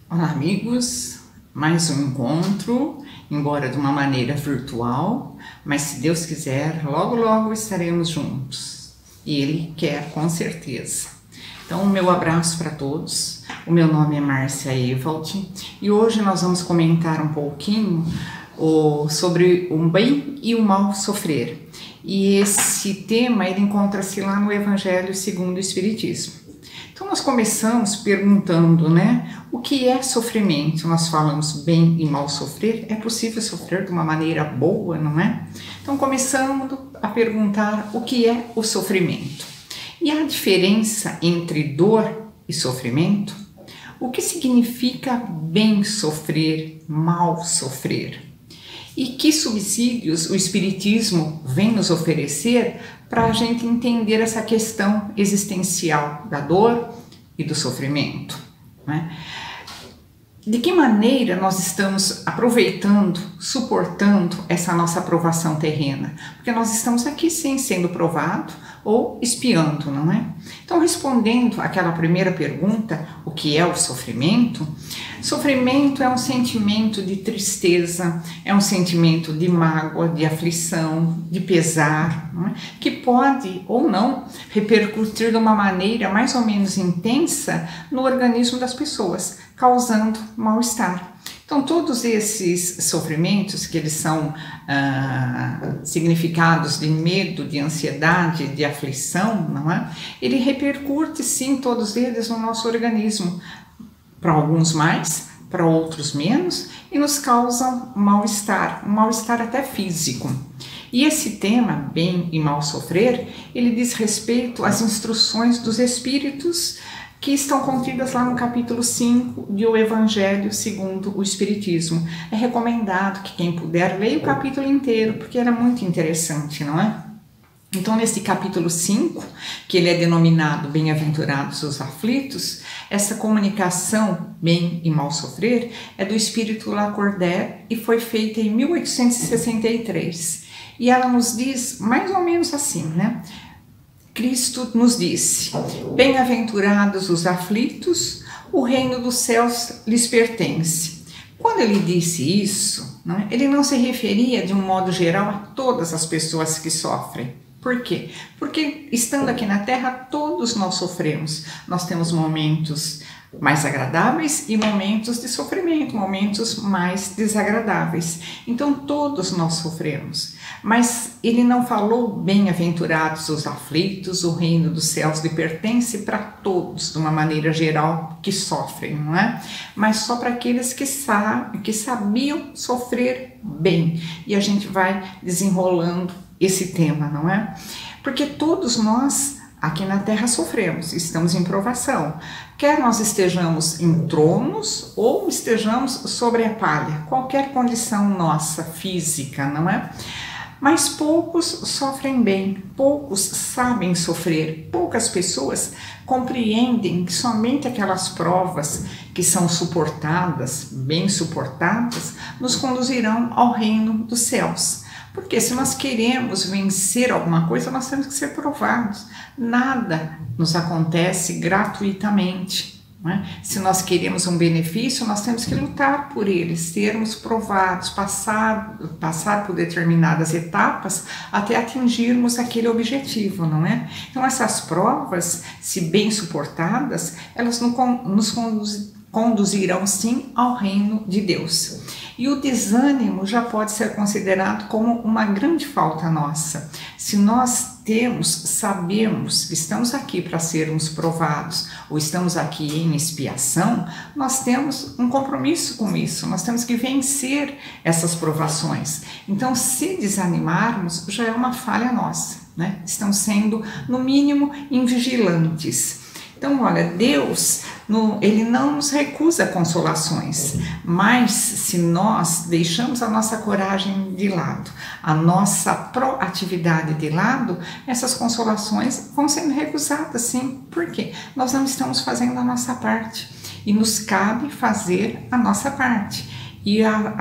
Olá, amigos, mais um encontro, embora de uma maneira virtual, mas se Deus quiser, logo logo estaremos juntos e Ele quer com certeza. Então, o meu abraço para todos. O meu nome é Márcia Ewald e hoje nós vamos comentar um pouquinho sobre o bem e o mal sofrer. E esse tema ele encontra-se lá no Evangelho segundo o Espiritismo. Então nós começamos perguntando, o que é sofrimento? Nós falamos bem e mal sofrer, é possível sofrer de uma maneira boa, não é? Então começando a perguntar o que é o sofrimento. E a diferença entre dor e sofrimento? O que significa bem sofrer, mal sofrer? E que subsídios o Espiritismo vem nos oferecer para a gente entender essa questão existencial da dor e do sofrimento, né? De que maneira nós estamos aproveitando, suportando essa nossa provação terrena? Porque nós estamos aqui sim sendo provado ou espiando, não é? Então, respondendo àquela primeira pergunta, o que é o sofrimento? Sofrimento é um sentimento de tristeza, é um sentimento de mágoa, de aflição, de pesar, não é? Que pode ou não repercutir de uma maneira mais ou menos intensa no organismo das pessoas, causando mal-estar. Então, todos esses sofrimentos, que eles são significados de medo, de ansiedade, de aflição, não é? Ele repercute, sim, todos eles no nosso organismo, para alguns mais, para outros menos, e nos causam mal-estar, um mal-estar até físico. E esse tema, bem e mal sofrer, ele diz respeito às instruções dos Espíritos que estão contidas lá no capítulo 5 do Evangelho segundo o Espiritismo. É recomendado que quem puder leia o capítulo inteiro, porque era muito interessante, não é? Então, nesse capítulo 5, que ele é denominado Bem-aventurados os aflitos, essa comunicação bem e mal sofrer é do Espírito Lacordaire e foi feita em 1863. E ela nos diz mais ou menos assim, né? Cristo nos disse: bem-aventurados os aflitos, o reino dos céus lhes pertence. Quando ele disse isso, ele não se referia de um modo geral a todas as pessoas que sofrem. Por quê? Porque estando aqui na Terra, todos nós sofremos. Nós temos momentos mais agradáveis e momentos de sofrimento, momentos mais desagradáveis. Então todos nós sofremos. Mas ele não falou bem-aventurados os aflitos, o reino dos céus lhe pertence para todos, de uma maneira geral, que sofrem, não é? Mas só para aqueles que sabiam sofrer bem. E a gente vai desenrolando esse tema, não é? Porque todos nós aqui na Terra sofremos, estamos em provação. Quer nós estejamos em tronos ou estejamos sobre a palha, qualquer condição nossa física, não é? Mas poucos sofrem bem, poucos sabem sofrer, poucas pessoas compreendem que somente aquelas provas que são suportadas, bem suportadas, nos conduzirão ao reino dos céus. Porque se nós queremos vencer alguma coisa, nós temos que ser provados. Nada nos acontece gratuitamente, não é? Se nós queremos um benefício, nós temos que lutar por ele, sermos provados, passar por determinadas etapas até atingirmos aquele objetivo, não é? Então essas provas, se bem suportadas, elas nos conduzirão sim ao reino de Deus. E o desânimo já pode ser considerado como uma grande falta nossa. Se nós sabemos que estamos aqui para sermos provados ou estamos aqui em expiação, nós temos um compromisso com isso, nós temos que vencer essas provações. Então, se desanimarmos, já é uma falha nossa, né? Estamos sendo, no mínimo, invigilantes. Então, olha, Deus, ele não nos recusa consolações, mas se nós deixamos a nossa coragem de lado, a nossa proatividade de lado, essas consolações vão sendo recusadas, sim. Por quê? Nós não estamos fazendo a nossa parte e nos cabe fazer a nossa parte. E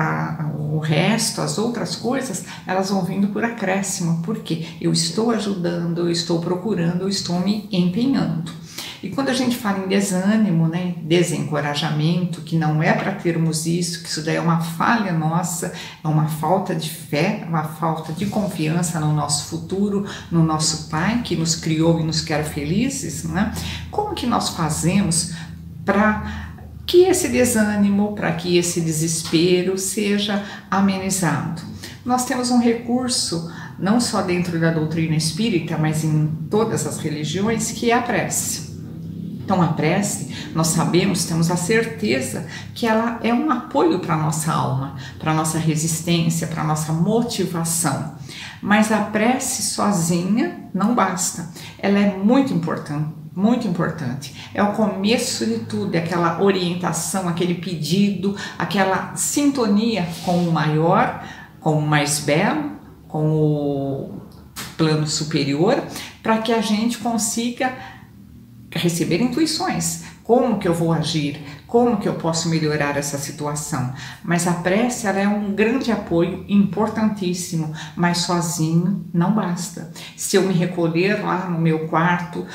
o resto, as outras coisas, elas vão vindo por acréscimo, porque eu estou ajudando, eu estou procurando, eu estou me empenhando. E quando a gente fala em desânimo, né, desencorajamento, que não é para termos isso, que isso daí é uma falha nossa, é uma falta de fé, uma falta de confiança no nosso futuro, no nosso Pai que nos criou e nos quer felizes, né? Como que nós fazemos para que esse desânimo, para que esse desespero seja amenizado? Nós temos um recurso, não só dentro da doutrina espírita, mas em todas as religiões, que é a prece. Então a prece, nós sabemos, temos a certeza que ela é um apoio para a nossa alma, para a nossa resistência, para a nossa motivação. Mas a prece sozinha não basta, ela é muito importante. Muito importante, é o começo de tudo, é aquela orientação, aquele pedido, aquela sintonia com o maior, com o mais belo, com o plano superior, para que a gente consiga receber intuições. Como que eu vou agir? Como que eu posso melhorar essa situação? Mas a prece, ela é um grande apoio, importantíssimo, mas sozinho não basta. Se eu me recolher lá no meu quarto,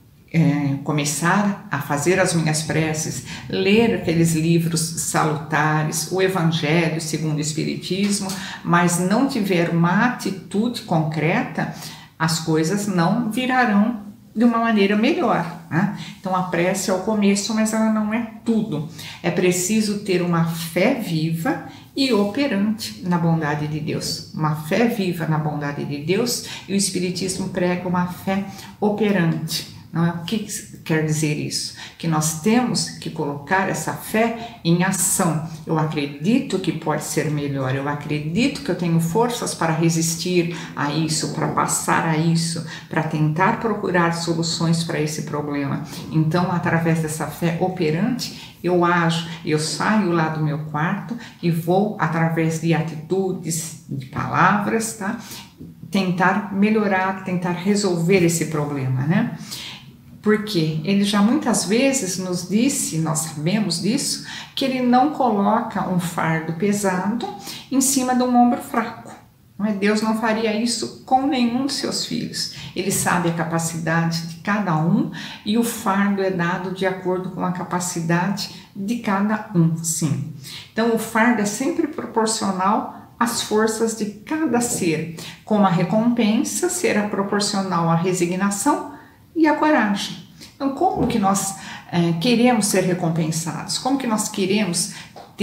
começar a fazer as minhas preces, ler aqueles livros salutares, o Evangelho segundo o Espiritismo, mas não tiver uma atitude concreta, as coisas não virarão de uma maneira melhor, né? Então a prece é o começo, mas ela não é tudo. É preciso ter uma fé viva e operante na bondade de Deus. Uma fé viva na bondade de Deus, e o Espiritismo prega uma fé operante. Não é? O que quer dizer isso? Que nós temos que colocar essa fé em ação. Eu acredito que pode ser melhor, eu acredito que eu tenho forças para resistir a isso, para passar a isso, para tentar procurar soluções para esse problema. Então, através dessa fé operante, eu ajo, eu saio lá do meu quarto e vou, através de atitudes, de palavras, tá? Tentar melhorar, tentar resolver esse problema, né? Porque ele já muitas vezes nos disse, nós sabemos disso, que ele não coloca um fardo pesado em cima de um ombro fraco. Não é? Deus não faria isso com nenhum de seus filhos. Ele sabe a capacidade de cada um e o fardo é dado de acordo com a capacidade de cada um, sim. Então o fardo é sempre proporcional às forças de cada ser, como a recompensa será proporcional à resignação e a coragem. Então, como que nós queremos ser recompensados? Como que nós queremos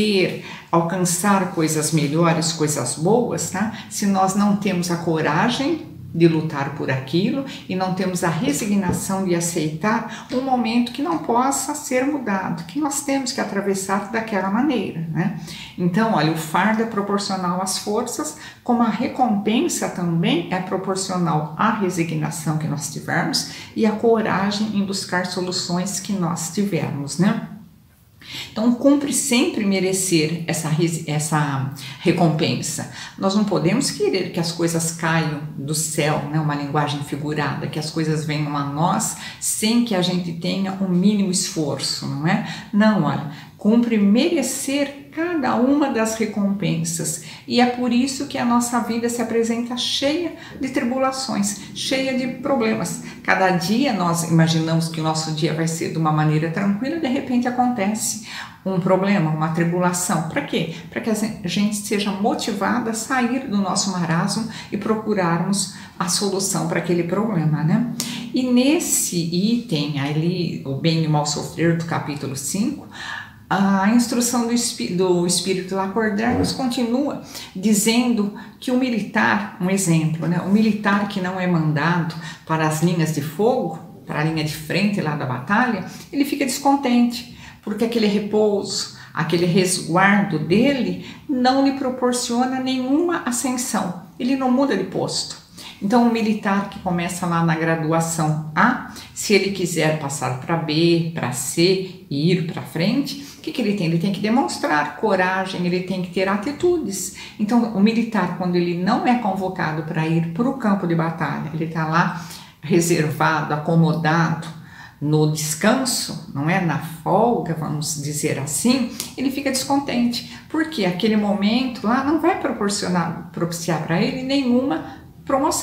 alcançar coisas melhores, coisas boas, tá? Se nós não temos a coragem de lutar por aquilo e não temos a resignação de aceitar um momento que não possa ser mudado, que nós temos que atravessar daquela maneira, né? Então, olha, o fardo é proporcional às forças, como a recompensa também é proporcional à resignação que nós tivermos e à coragem em buscar soluções que nós tivermos, né? Então, cumpre sempre merecer essa recompensa. Nós não podemos querer que as coisas caiam do céu, né? Uma linguagem figurada, que as coisas venham a nós sem que a gente tenha um mínimo esforço, não é? Não, olha, cumpre merecer cada uma das recompensas, e é por isso que a nossa vida se apresenta cheia de tribulações, cheia de problemas. Cada dia nós imaginamos que o nosso dia vai ser de uma maneira tranquila, de repente acontece um problema, uma tribulação. Para quê? Para que a gente seja motivada a sair do nosso marasmo e procurarmos a solução para aquele problema, né? E nesse item ali, o bem e o mal sofrer, do capítulo 5, a instrução do Espírito Lacordaire nos continua dizendo que o militar, um exemplo, né? O militar que não é mandado para as linhas de fogo, para a linha de frente lá da batalha, ele fica descontente, porque aquele repouso, aquele resguardo dele não lhe proporciona nenhuma ascensão, ele não muda de posto. Então, o militar que começa lá na graduação A, se ele quiser passar para B, para C e ir para frente, o que ele tem? Ele tem que demonstrar coragem, ele tem que ter atitudes. Então, o militar, quando ele não é convocado para ir para o campo de batalha, ele está lá reservado, acomodado, no descanso, não é? Na folga, vamos dizer assim, ele fica descontente, porque aquele momento lá não vai propiciar para ele nenhuma promoção.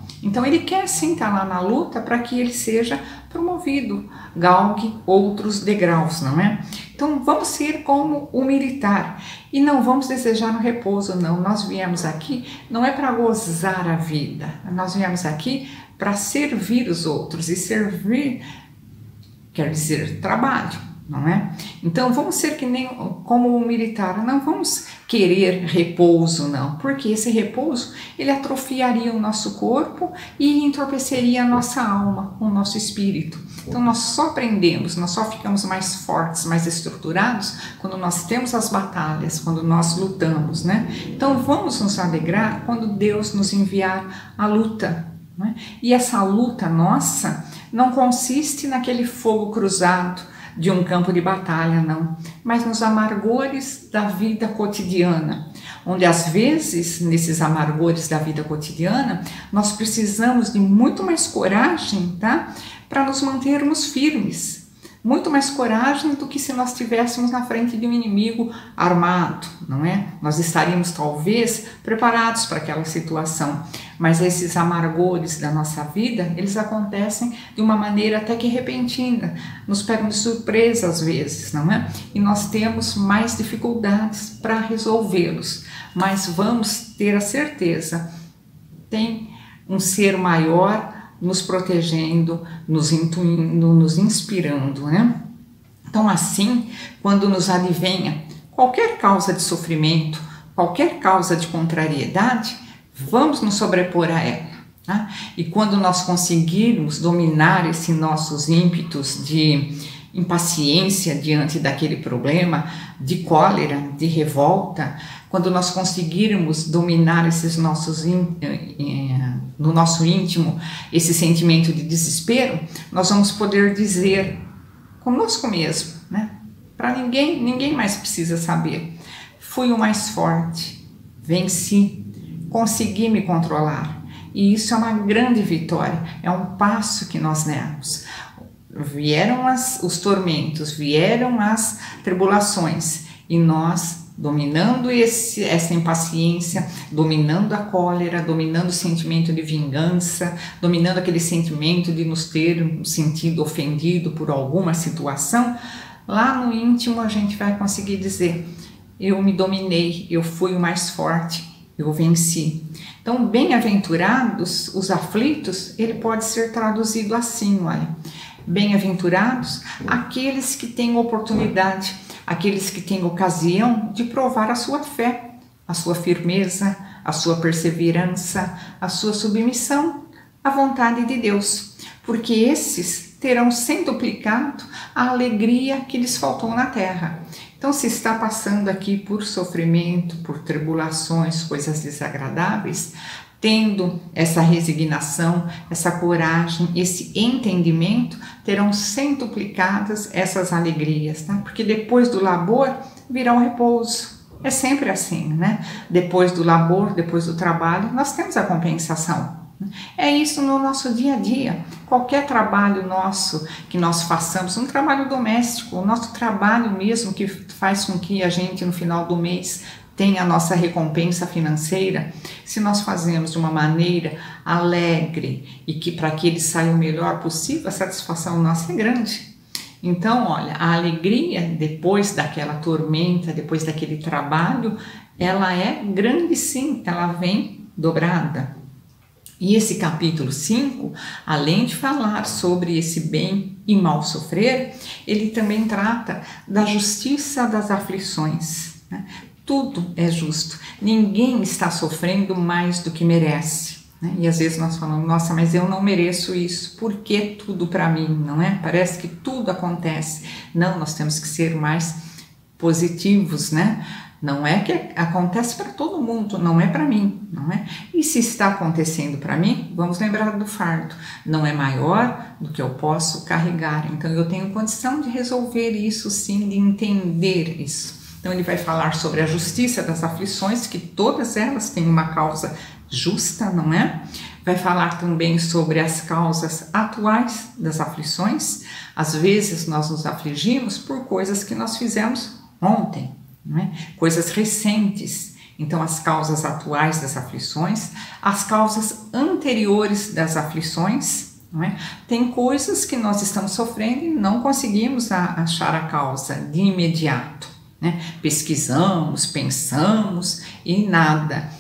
Então ele quer sim estar lá na luta para que ele seja promovido, galgue outros degraus, não é? Então vamos ser como o militar e não vamos desejar um repouso, não. Nós viemos aqui não é para gozar a vida, nós viemos aqui para servir os outros, e servir quer dizer trabalho, não é? Então vamos ser que nem como o militar, não vamos querer repouso, não, porque esse repouso ele atrofiaria o nosso corpo e entorpeceria a nossa alma, o nosso espírito. Então nós só aprendemos, nós só ficamos mais fortes, mais estruturados quando nós temos as batalhas, quando nós lutamos, né? Então vamos nos alegrar quando Deus nos enviar a luta, né? E essa luta nossa não consiste naquele fogo cruzado de um campo de batalha, não, mas nos amargores da vida cotidiana, onde às vezes, nesses amargores da vida cotidiana, nós precisamos de muito mais coragem, tá? Para nos mantermos firmes, muito mais coragem do que se nós estivéssemos na frente de um inimigo armado, não é? Nós estaríamos talvez preparados para aquela situação, mas esses amargores da nossa vida, eles acontecem de uma maneira até que repentina, nos pegam de surpresa às vezes, não é? E nós temos mais dificuldades para resolvê-los, mas vamos ter a certeza, tem um ser maior nos protegendo, nos intuindo, nos inspirando, né? Então assim, quando nos advenha qualquer causa de sofrimento, qualquer causa de contrariedade, vamos nos sobrepor a ela, tá? E quando nós conseguirmos dominar esses nossos ímpetos de impaciência diante daquele problema, de cólera, de revolta, quando nós conseguirmos dominar esses nossos no nosso íntimo, esse sentimento de desespero, nós vamos poder dizer conosco mesmo, né? Para ninguém mais precisa saber. Fui o mais forte, venci, consegui me controlar. E isso é uma grande vitória, é um passo que nós demos. Vieram os tormentos, vieram as tribulações, e nós, dominando essa impaciência, dominando a cólera, dominando o sentimento de vingança, dominando aquele sentimento de nos ter sentido ofendido por alguma situação, lá no íntimo a gente vai conseguir dizer: eu me dominei, eu fui o mais forte, eu venci. Então, bem-aventurados os aflitos, ele pode ser traduzido assim, olha: bem-aventurados aqueles que têm oportunidade, aqueles que têm ocasião de provar a sua fé, a sua firmeza, a sua perseverança, a sua submissão à vontade de Deus, porque esses terão centuplicado a alegria que lhes faltou na terra. Então, se está passando aqui por sofrimento, por tribulações, coisas desagradáveis, tendo essa resignação, essa coragem, esse entendimento, terão centuplicadas essas alegrias, tá? Porque depois do labor virá o repouso. É sempre assim, né? Depois do labor, depois do trabalho, nós temos a compensação. É isso no nosso dia a dia. Qualquer trabalho nosso que nós façamos, um trabalho doméstico, o nosso trabalho mesmo que faz com que a gente no final do mês tenha a nossa recompensa financeira, se nós fazemos de uma maneira alegre e que para que ele saia o melhor possível, a satisfação nossa é grande. Então, olha, a alegria depois daquela tormenta, depois daquele trabalho, ela é grande sim, ela vem dobrada. E esse capítulo 5, além de falar sobre esse bem e mal sofrer, ele também trata da justiça das aflições, né? Tudo é justo, ninguém está sofrendo mais do que merece, né? E às vezes nós falamos: nossa, mas eu não mereço isso, por que tudo para mim, não é? Parece que tudo acontece. Não, nós temos que ser mais positivos, né? Não é que acontece para todo mundo, não é para mim, não é? E se está acontecendo para mim, vamos lembrar do fardo. Não é maior do que eu posso carregar. Então eu tenho condição de resolver isso sim, de entender isso. Então ele vai falar sobre a justiça das aflições, que todas elas têm uma causa justa, não é? Vai falar também sobre as causas atuais das aflições. Às vezes nós nos afligimos por coisas que nós fizemos ontem, não é? Coisas recentes. Então, as causas atuais das aflições, as causas anteriores das aflições, não é? Tem coisas que nós estamos sofrendo e não conseguimos achar a causa de imediato, né? Pesquisamos, pensamos e nada.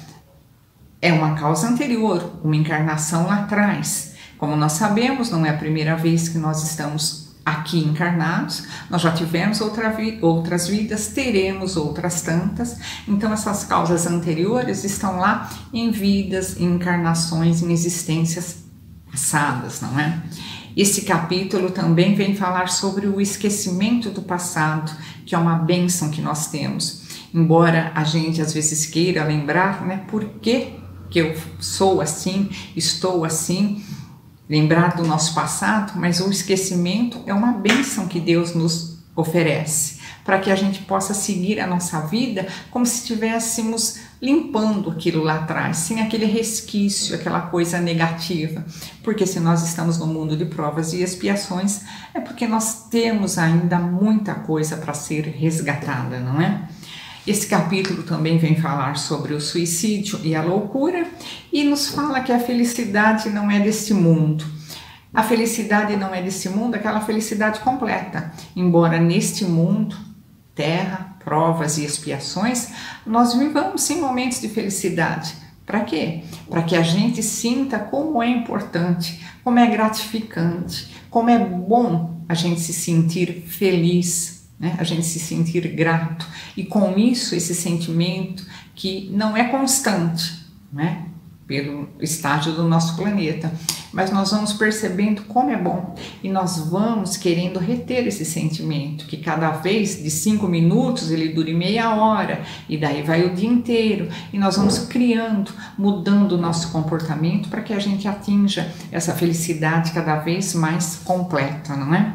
É uma causa anterior, uma encarnação lá atrás. Como nós sabemos, não é a primeira vez que nós estamos aqui encarnados, nós já tivemos outras vidas, teremos outras tantas. Então essas causas anteriores estão lá em vidas, em encarnações, em existências passadas, não é? Esse capítulo também vem falar sobre o esquecimento do passado, que é uma bênção que nós temos. Embora a gente às vezes queira lembrar, né, por que eu sou assim, estou assim, lembrar do nosso passado, mas o esquecimento é uma bênção que Deus nos oferece, para que a gente possa seguir a nossa vida como se estivéssemos limpando aquilo lá atrás, sem aquele resquício, aquela coisa negativa. Porque se nós estamos no mundo de provas e expiações, é porque nós temos ainda muita coisa para ser resgatada, não é? Esse capítulo também vem falar sobre o suicídio e a loucura e nos fala que a felicidade não é deste mundo. A felicidade não é deste mundo, aquela felicidade completa. Embora neste mundo, terra, provas e expiações, nós vivamos sim momentos de felicidade. Para quê? Para que a gente sinta como é importante, como é gratificante, como é bom a gente se sentir feliz, né? A gente se sentir grato, e com isso esse sentimento que não é constante, né? Pelo estágio do nosso planeta, mas nós vamos percebendo como é bom e nós vamos querendo reter esse sentimento, que cada vez de 5 minutos ele dure meia hora e daí vai o dia inteiro, e nós vamos criando, mudando o nosso comportamento para que a gente atinja essa felicidade cada vez mais completa, não é?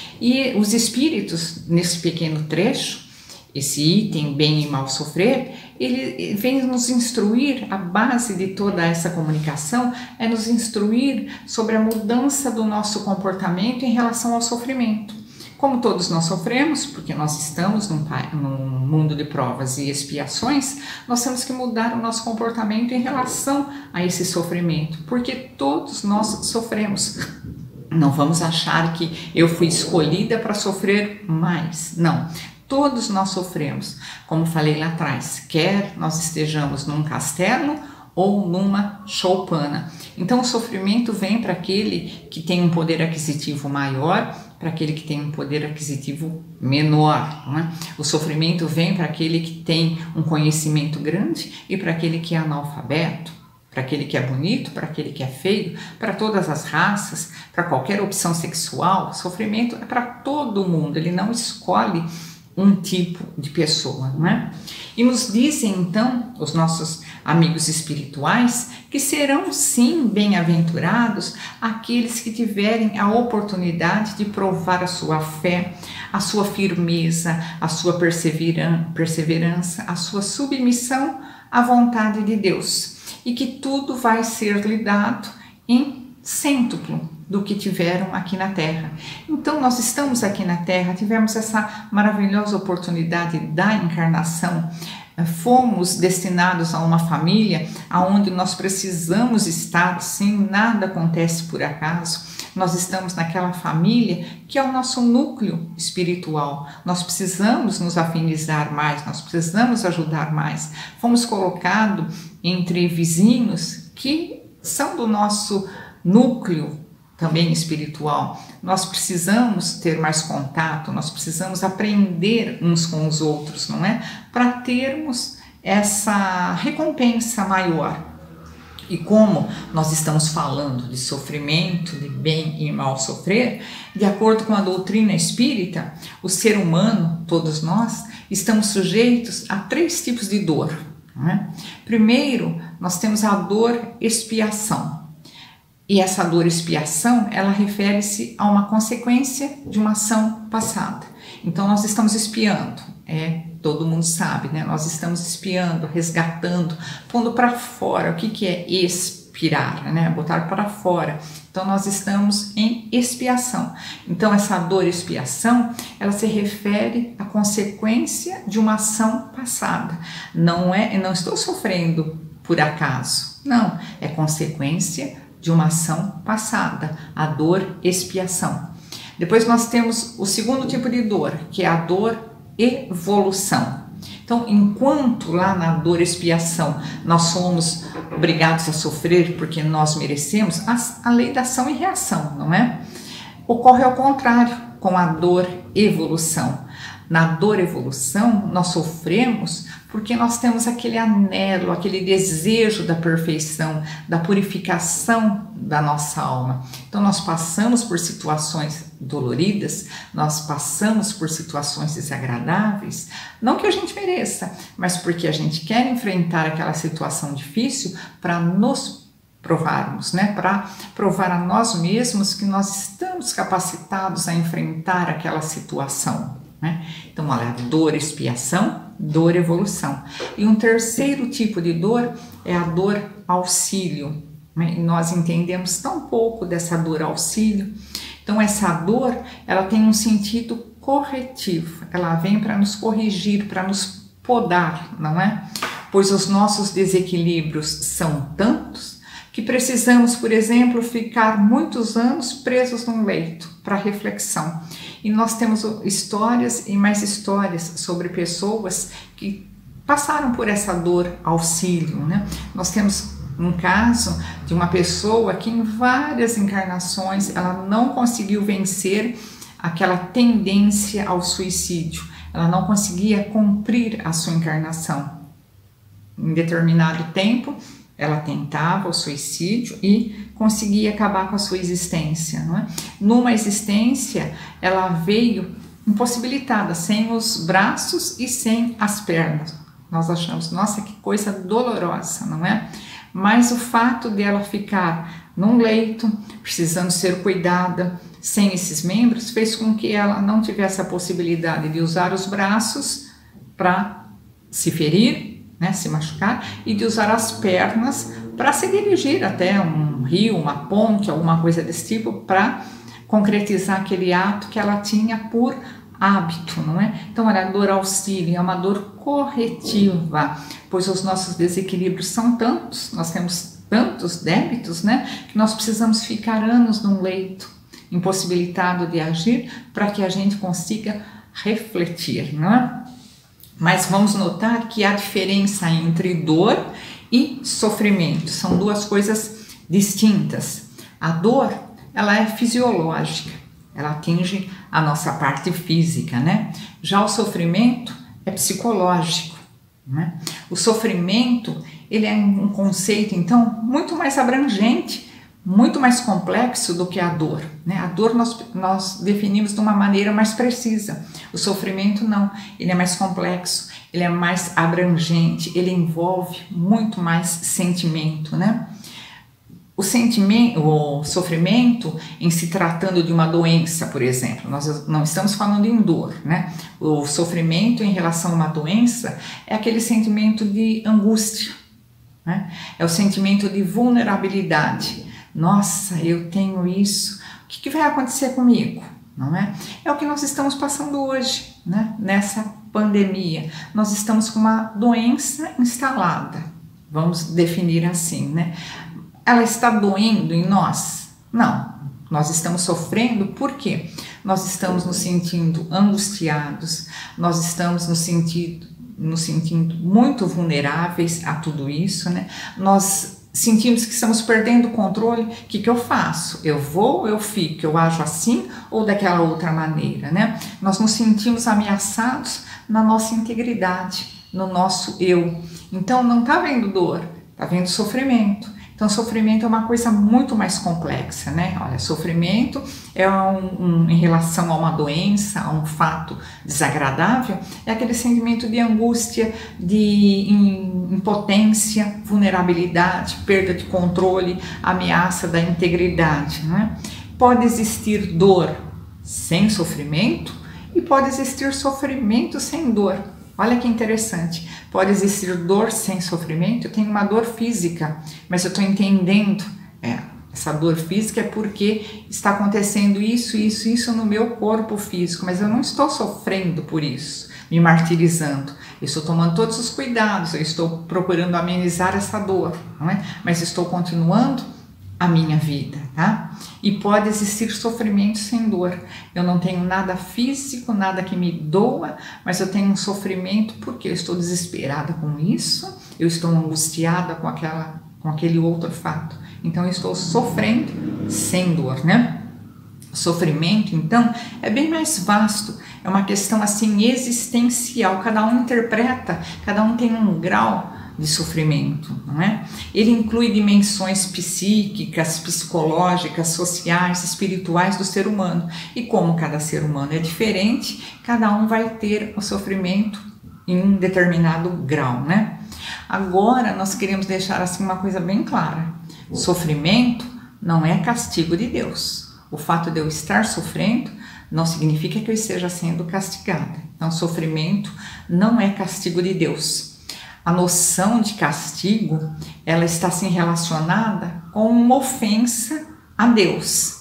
E os espíritos, nesse pequeno trecho, esse item bem e mal sofrer, ele vem nos instruir, a base de toda essa comunicação é nos instruir sobre a mudança do nosso comportamento em relação ao sofrimento. Como todos nós sofremos, porque nós estamos num mundo de provas e expiações, nós temos que mudar o nosso comportamento em relação a esse sofrimento, porque todos nós sofremos. Não vamos achar que eu fui escolhida para sofrer mais, não. Todos nós sofremos, como falei lá atrás, quer nós estejamos num castelo ou numa choupana. Então o sofrimento vem para aquele que tem um poder aquisitivo maior, para aquele que tem um poder aquisitivo menor, não é? O sofrimento vem para aquele que tem um conhecimento grande e para aquele que é analfabeto, para aquele que é bonito, para aquele que é feio, para todas as raças, para qualquer opção sexual. O sofrimento é para todo mundo, ele não escolhe um tipo de pessoa, não é? E nos dizem então os nossos amigos espirituais que serão sim bem-aventurados aqueles que tiverem a oportunidade de provar a sua fé, a sua firmeza, a sua perseverança, a sua submissão à vontade de Deus, e que tudo vai ser lhe dado em cêntuplo do que tiveram aqui na Terra. Então nós estamos aqui na Terra, tivemos essa maravilhosa oportunidade da encarnação, fomos destinados a uma família onde nós precisamos estar, sim, nada acontece por acaso. Nós estamos naquela família que é o nosso núcleo espiritual, nós precisamos nos afinizar mais, nós precisamos ajudar mais. Fomos colocados entre vizinhos que são do nosso núcleo também espiritual. Nós precisamos ter mais contato, nós precisamos aprender uns com os outros, não é? Para termos essa recompensa maior. E como nós estamos falando de sofrimento, de bem e mal sofrer, de acordo com a doutrina espírita, o ser humano, todos nós, estamos sujeitos a 3 tipos de dor, não é? Primeiro, nós temos a dor expiação. E essa dor expiação, ela refere-se a uma consequência de uma ação passada. Então nós estamos expiando, todo mundo sabe, né? Nós estamos expiando, resgatando, pondo para fora. O que é expiar? expirar, né? Botar para fora. Então nós estamos em expiação. Então essa dor expiação, ela se refere à consequência de uma ação passada. Não estou sofrendo por acaso. Não, é consequência de uma ação passada, a dor expiação. Depois nós temos o segundo tipo de dor, que é a dor evolução. Então, enquanto lá na dor expiação nós somos obrigados a sofrer porque nós merecemos, a lei da ação e reação, não é? Ocorre ao contrário com a dor evolução. Na dor evolução, nós sofremos porque nós temos aquele anelo, aquele desejo da perfeição, da purificação da nossa alma. Então, nós passamos por situações doloridas, nós passamos por situações desagradáveis, não que a gente mereça, mas porque a gente quer enfrentar aquela situação difícil para nos provarmos, né? Para provar a nós mesmos que nós estamos capacitados a enfrentar aquela situação. Né? Então, olha, dor expiação, dor evolução. E um terceiro tipo de dor é a dor auxílio. Né? E nós entendemos tão pouco dessa dor auxílio. Então, essa dor, ela tem um sentido corretivo. Ela vem para nos corrigir, para nos podar, não é? Pois os nossos desequilíbrios são tantos que precisamos, por exemplo, ficar muitos anos presos num leito para reflexão. E nós temos histórias e mais histórias sobre pessoas que passaram por essa dor auxílio, né? Nós temos um caso de uma pessoa que em várias encarnações ela não conseguiu vencer aquela tendência ao suicídio. Ela não conseguia cumprir a sua encarnação. Em determinado tempo, ela tentava o suicídio e conseguia acabar com a sua existência. Não é? Numa existência, ela veio impossibilitada, sem os braços e sem as pernas. Nós achamos, nossa, que coisa dolorosa, não é? Mas o fato dela ficar num leito, precisando ser cuidada, sem esses membros, fez com que ela não tivesse a possibilidade de usar os braços para se ferir, né, se machucar, e de usar as pernas para se dirigir até um rio, uma ponte, alguma coisa desse tipo, para concretizar aquele ato que ela tinha por hábito, não é? Então, a dor auxílio é uma dor corretiva, pois os nossos desequilíbrios são tantos, nós temos tantos débitos, né, que nós precisamos ficar anos num leito, impossibilitado de agir, para que a gente consiga refletir, não é? Mas vamos notar que há diferença entre dor e sofrimento, são duas coisas distintas. A dor, ela é fisiológica, ela atinge a nossa parte física, né? Já o sofrimento é psicológico, né? O sofrimento, ele é um conceito, então, muito mais abrangente, muito mais complexo do que a dor, né? A dor nós definimos de uma maneira mais precisa. O sofrimento não, ele é mais complexo, ele é mais abrangente, ele envolve muito mais sentimento, né? O sofrimento, em se tratando de uma doença, por exemplo, nós não estamos falando em dor, né? O sofrimento em relação a uma doença é aquele sentimento de angústia, né? É o sentimento de vulnerabilidade. Nossa, eu tenho isso, o que vai acontecer comigo? Não é? É o que nós estamos passando hoje, né? Nessa pandemia. Nós estamos com uma doença instalada, vamos definir assim, né? Ela está doendo em nós? Não, nós estamos sofrendo porque nós estamos nos sentindo angustiados, nós estamos nos sentindo muito vulneráveis a tudo isso, né? Nós sentimos que estamos perdendo o controle. O que eu faço? Eu vou, eu fico, eu ajo assim ou daquela outra maneira, né? Nós nos sentimos ameaçados na nossa integridade, no nosso eu. Então não está vendo dor, está vendo sofrimento. Então, sofrimento é uma coisa muito mais complexa, né? Olha, sofrimento é em relação a uma doença, a um fato desagradável, é aquele sentimento de angústia, de impotência, vulnerabilidade, perda de controle, ameaça da integridade, né? Pode existir dor sem sofrimento e pode existir sofrimento sem dor. Olha que interessante. Pode existir dor sem sofrimento. Eu tenho uma dor física, mas eu estou entendendo. Essa dor física é porque está acontecendo isso no meu corpo físico, mas eu não estou sofrendo por isso, me martirizando. Eu estou tomando todos os cuidados, eu estou procurando amenizar essa dor, não é? Mas estou continuando a minha vida, tá? E pode existir sofrimento sem dor. Eu não tenho nada físico, nada que me doa, mas eu tenho um sofrimento porque eu estou desesperada com isso, eu estou angustiada com aquele outro fato. Então eu estou sofrendo sem dor, né? O sofrimento, então, é bem mais vasto, é uma questão assim existencial, cada um interpreta, cada um tem um grau de sofrimento, não é? Ele inclui dimensões psíquicas, psicológicas, sociais, espirituais do ser humano. E como cada ser humano é diferente, cada um vai ter o sofrimento em um determinado grau, né? Agora nós queremos deixar assim uma coisa bem clara. Sofrimento não é castigo de Deus. O fato de eu estar sofrendo não significa que eu esteja sendo castigada. Então, sofrimento não é castigo de Deus. A noção de castigo, ela está assim relacionada com uma ofensa a Deus.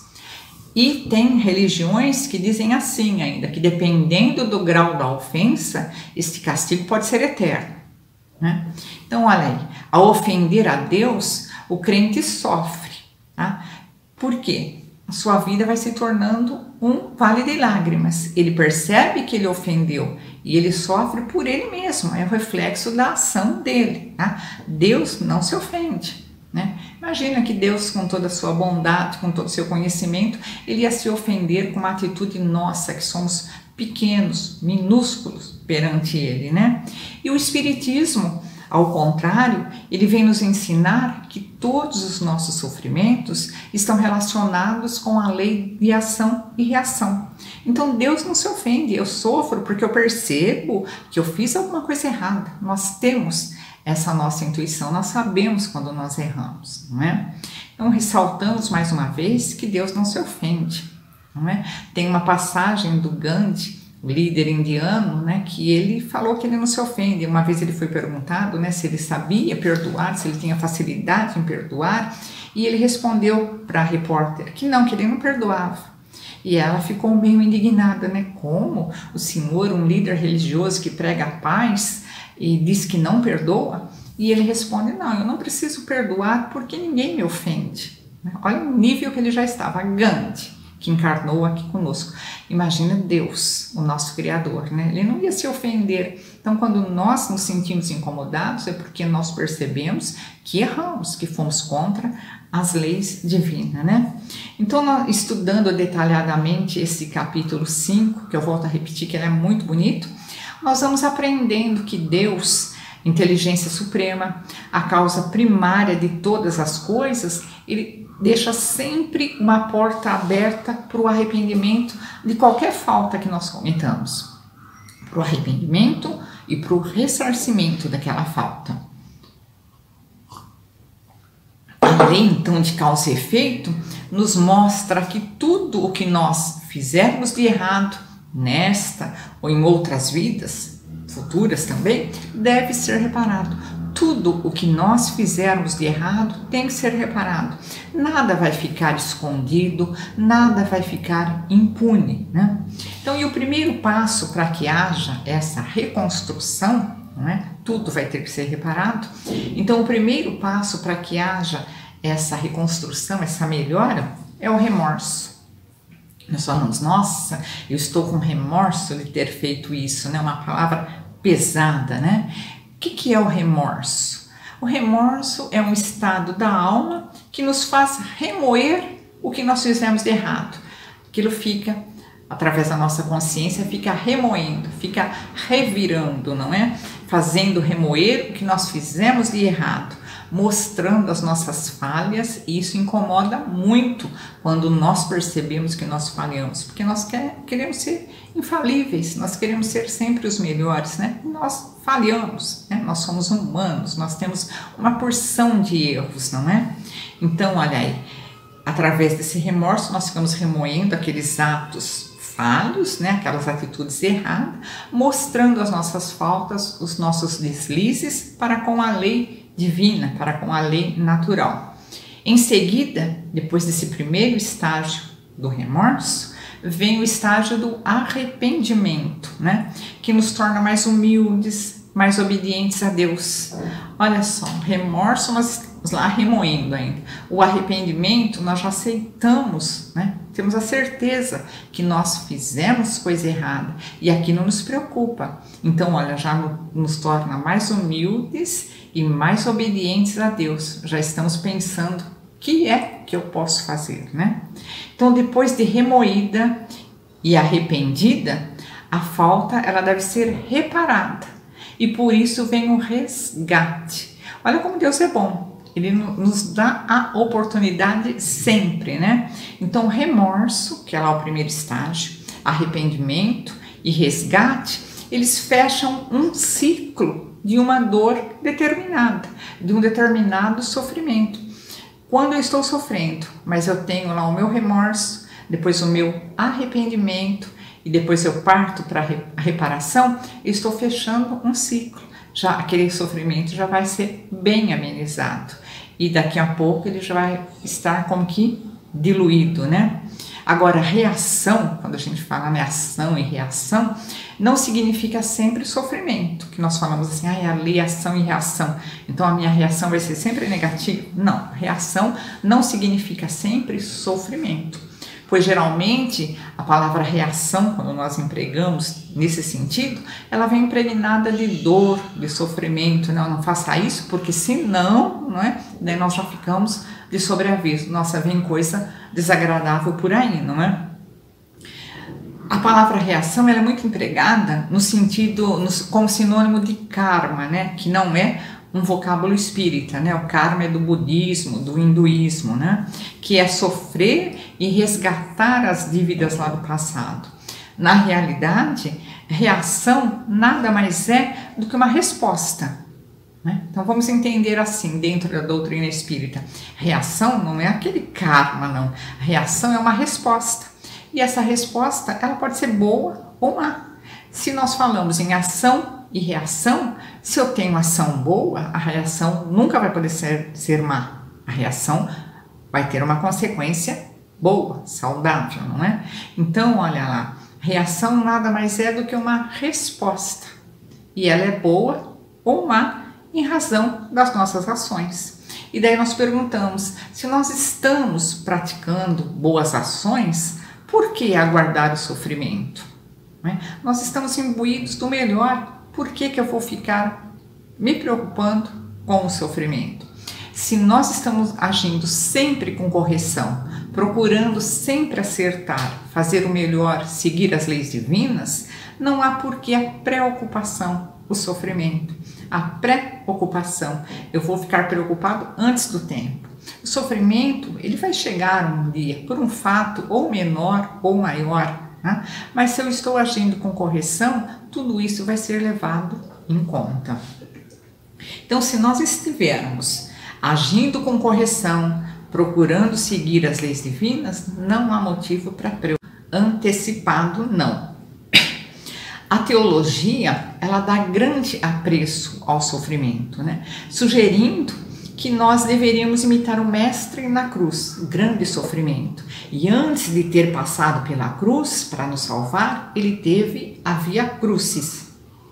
E tem religiões que dizem assim ainda, que dependendo do grau da ofensa, este castigo pode ser eterno, né? Então, olha aí, ao ofender a Deus, o crente sofre, tá? Por quê? A sua vida vai se tornando um vale de lágrimas. Ele percebe que ele ofendeu e ele sofre por ele mesmo, é o reflexo da ação dele, tá? Deus não se ofende, né? Imagina que Deus, com toda a sua bondade, com todo o seu conhecimento, ele ia se ofender com uma atitude nossa, que somos pequenos, minúsculos perante ele, né? E o Espiritismo, ao contrário, ele vem nos ensinar que todos os nossos sofrimentos estão relacionados com a lei de ação e reação. Então Deus não se ofende, eu sofro porque eu percebo que eu fiz alguma coisa errada. Nós temos essa nossa intuição, nós sabemos quando nós erramos, não é? Então ressaltamos mais uma vez que Deus não se ofende, não é? Tem uma passagem do Gandhi, o líder indiano, né, que ele falou que ele não se ofende. Uma vez ele foi perguntado, né, se ele sabia perdoar, se ele tinha facilidade em perdoar, e ele respondeu para a repórter que ele não perdoava. E ela ficou meio indignada, né, como o senhor, um líder religioso que prega a paz, e diz que não perdoa? E ele responde, não, eu não preciso perdoar porque ninguém me ofende. Olha o nível que ele já estava, Gandhi, que encarnou aqui conosco. Imagina Deus, o nosso Criador, né? Ele não ia se ofender. Então, quando nós nos sentimos incomodados, é porque nós percebemos que erramos, que fomos contra as leis divinas, né? Então, estudando detalhadamente esse capítulo 5, que eu volto a repetir que ele é muito bonito, nós vamos aprendendo que Deus, inteligência suprema, a causa primária de todas as coisas, ele deixa sempre uma porta aberta para o arrependimento de qualquer falta que nós cometamos, para o arrependimento e para o ressarcimento daquela falta. A lei, então, de causa e efeito nos mostra que tudo o que nós fizermos de errado nesta ou em outras vidas futuras também deve ser reparado. Tudo o que nós fizermos de errado tem que ser reparado. Nada vai ficar escondido, nada vai ficar impune, né? Então, e o primeiro passo para que haja essa reconstrução, não é? Tudo vai ter que ser reparado. Então, o primeiro passo para que haja essa reconstrução, essa melhora, é o remorso. Nós falamos, nossa, eu estou com remorso de ter feito isso, né? Uma palavra pesada, né? O que é o remorso? O remorso é um estado da alma que nos faz remoer o que nós fizemos de errado. Aquilo fica, através da nossa consciência, fica remoendo, fica revirando, não é? Fazendo remoer o que nós fizemos de errado, mostrando as nossas falhas, e isso incomoda muito quando nós percebemos que nós falhamos, porque nós queremos ser infalíveis, nós queremos ser sempre os melhores, né? Nós falhamos, né? Nós somos humanos, nós temos uma porção de erros, não é? Então, olha aí, através desse remorso nós ficamos remoendo aqueles atos falhos, né, aquelas atitudes erradas, mostrando as nossas faltas, os nossos deslizes para com a lei divina, para com a lei natural. Em seguida, depois desse primeiro estágio do remorso, vem o estágio do arrependimento, né, que nos torna mais humildes, mais obedientes a Deus. Olha só, remorso nós estamos lá remoendo ainda. O arrependimento nós já aceitamos, né? Temos a certeza que nós fizemos coisa errada e aquilo nos preocupa. Então, olha, já nos torna mais humildes e mais obedientes a Deus. Já estamos pensando o que é que eu posso fazer, né? Então, depois de remoída e arrependida, a falta ela deve ser reparada. E por isso vem o resgate. Olha como Deus é bom. Ele nos dá a oportunidade sempre, né? Então, remorso, que é lá o primeiro estágio, arrependimento e resgate, eles fecham um ciclo de uma dor determinada, de um determinado sofrimento. Quando eu estou sofrendo, mas eu tenho lá o meu remorso, depois o meu arrependimento, e depois eu parto para a reparação, eu estou fechando um ciclo. Já aquele sofrimento já vai ser bem amenizado. E daqui a pouco ele já vai estar como que diluído, né? Agora, reação, quando a gente fala em ação e reação, não significa sempre sofrimento, que nós falamos assim, a lei, ação e reação. Então, a minha reação vai ser sempre negativa? Não, reação não significa sempre sofrimento. Pois geralmente a palavra reação, quando nós empregamos nesse sentido, ela vem impregnada de dor, de sofrimento. Não faça isso, porque senão, não é? Daí nós já ficamos de sobreaviso. Nossa, vem coisa desagradável por aí, não é? A palavra reação ela é muito empregada no sentido, como sinônimo de karma, né? Que não é um vocábulo espírita, né? O karma é do budismo, do hinduísmo, né? Que é sofrer e resgatar as dívidas lá do passado. Na realidade, reação nada mais é do que uma resposta, né? Então vamos entender assim, dentro da doutrina espírita, reação não é aquele karma, não. A reação é uma resposta. E essa resposta, ela pode ser boa ou má. Se nós falamos em ação e reação, se eu tenho ação boa, a reação nunca vai poder ser má. A reação vai ter uma consequência boa, saudável, não é? Então, olha lá, reação nada mais é do que uma resposta. E ela é boa ou má em razão das nossas ações. E daí nós perguntamos, se nós estamos praticando boas ações, por que aguardar o sofrimento? Nós estamos imbuídos do melhor, por que eu vou ficar me preocupando com o sofrimento? Se nós estamos agindo sempre com correção, procurando sempre acertar, fazer o melhor, seguir as leis divinas, não há por que a preocupação, o sofrimento. A preocupação, eu vou ficar preocupado antes do tempo. O sofrimento, ele vai chegar um dia por um fato ou menor ou maior, né? Mas se eu estou agindo com correção, tudo isso vai ser levado em conta. Então, se nós estivermos agindo com correção, procurando seguir as leis divinas, não há motivo para preocupação. Antecipado, não. A teologia, ela dá grande apreço ao sofrimento, né? Sugerindo que nós deveríamos imitar o Mestre na cruz, grande sofrimento. E antes de ter passado pela cruz para nos salvar, ele teve a via crucis.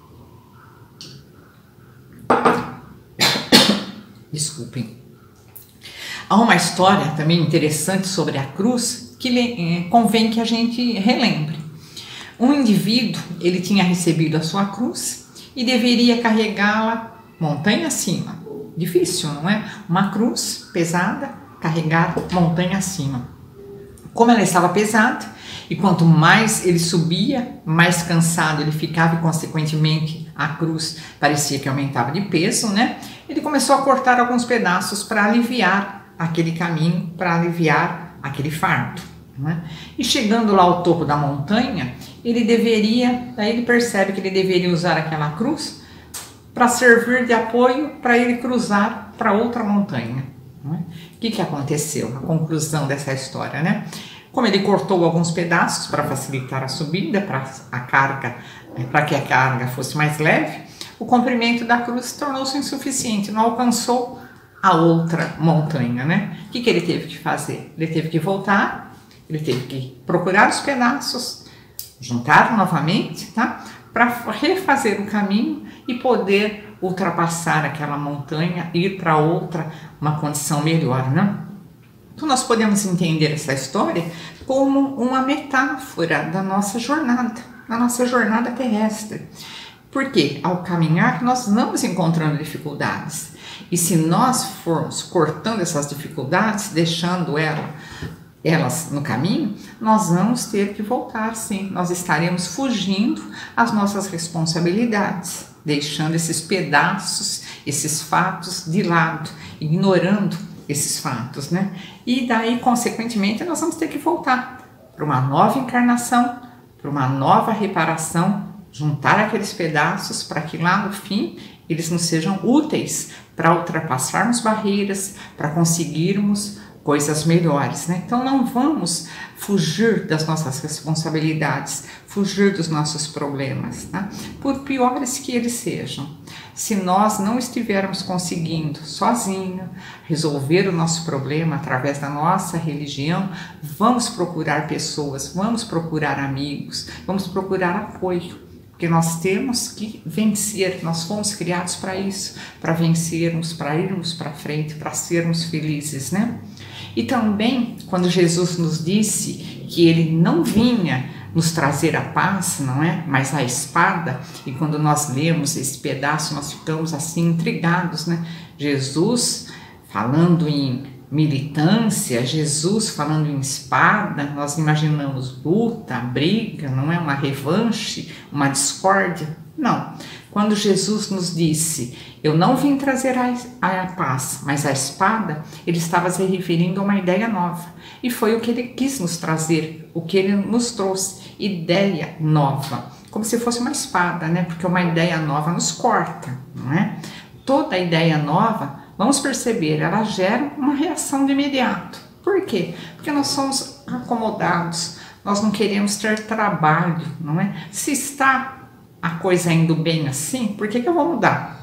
Desculpem. Há uma história também interessante sobre a cruz que convém que a gente relembre. Um indivíduo, ele tinha recebido a sua cruz e deveria carregá-la montanha acima. Difícil, não é? Uma cruz pesada, carregar montanha acima. Como ela estava pesada, e quanto mais ele subia, mais cansado ele ficava e, consequentemente, a cruz parecia que aumentava de peso, né? Ele começou a cortar alguns pedaços para aliviar aquele caminho, para aliviar aquele fardo, não é? E chegando lá ao topo da montanha, daí ele percebe que ele deveria usar aquela cruz para servir de apoio para ele cruzar para outra montanha. Não é? O que aconteceu? A conclusão dessa história, né? Como ele cortou alguns pedaços para facilitar a subida, para que a carga fosse mais leve, o comprimento da cruz tornou-se insuficiente, não alcançou a outra montanha, né? O que ele teve que fazer? Ele teve que voltar, ele teve que procurar os pedaços, juntar novamente, tá? Para refazer o caminho e poder ultrapassar aquela montanha, ir para outra, uma condição melhor, né? Então nós podemos entender essa história como uma metáfora da nossa jornada terrestre. Porque ao caminhar nós vamos encontrando dificuldades. E se nós formos cortando essas dificuldades, deixando elas no caminho, nós vamos ter que voltar, sim. Nós estaremos fugindo às nossas responsabilidades, deixando esses pedaços, esses fatos de lado, ignorando esses fatos, né? E daí, consequentemente, nós vamos ter que voltar para uma nova encarnação, para uma nova reparação, juntar aqueles pedaços para que lá no fim eles nos sejam úteis para ultrapassarmos barreiras, para conseguirmos coisas melhores, né? Então não vamos fugir das nossas responsabilidades, fugir dos nossos problemas, tá? Por piores que eles sejam. Se nós não estivermos conseguindo sozinho resolver o nosso problema através da nossa religião, vamos procurar pessoas, vamos procurar amigos, vamos procurar apoio. Porque nós temos que vencer, nós fomos criados para isso, para vencermos, para irmos para frente, para sermos felizes, né? E também, quando Jesus nos disse que ele não vinha nos trazer a paz, não é? Mas a espada, e quando nós lemos esse pedaço, nós ficamos assim intrigados, né? Jesus falando em militância, Jesus falando em espada, nós imaginamos luta, briga, não é? Uma revanche, uma discórdia. Não. Quando Jesus nos disse, eu não vim trazer a paz, mas a espada, ele estava se referindo a uma ideia nova. E foi o que ele quis nos trazer, o que ele nos trouxe, ideia nova. Como se fosse uma espada, né? Porque uma ideia nova nos corta, não é? Toda ideia nova, vamos perceber, ela gera uma reação de imediato. Por quê? Porque nós somos acomodados, nós não queremos ter trabalho, não é? Se está a coisa indo bem assim, por que eu vou mudar?